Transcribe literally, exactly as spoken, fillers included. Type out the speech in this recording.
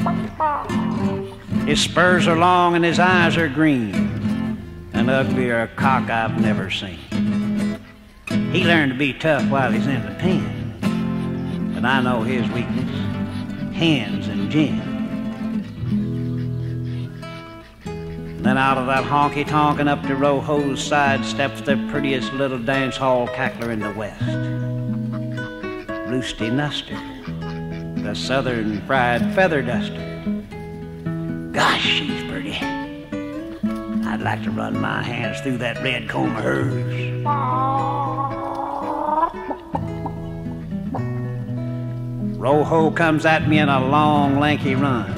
His spurs are long and his eyes are green, an uglier cock I've never seen. He learned to be tough while he's in the pen, but I know his weakness, hens and gin. Then out of that honky-tonk and up to Rojo's side steps the prettiest little dance hall cackler in the West, Roosty Nuster, the southern fried feather duster. Gosh, she's pretty. I'd like to run my hands through that red comb of hers. Rojo comes at me in a long, lanky run.